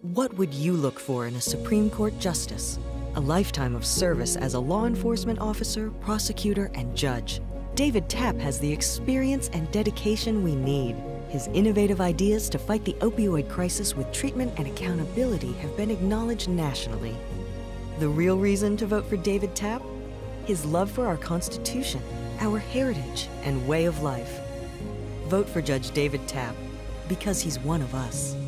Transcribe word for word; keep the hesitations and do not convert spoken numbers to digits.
What would you look for in a Supreme Court justice? A lifetime of service as a law enforcement officer, prosecutor, and judge. David Tapp has the experience and dedication we need. His innovative ideas to fight the opioid crisis with treatment and accountability have been acknowledged nationally. The real reason to vote for David Tapp? His love for our Constitution, our heritage, and way of life. Vote for Judge David Tapp, because he's one of us.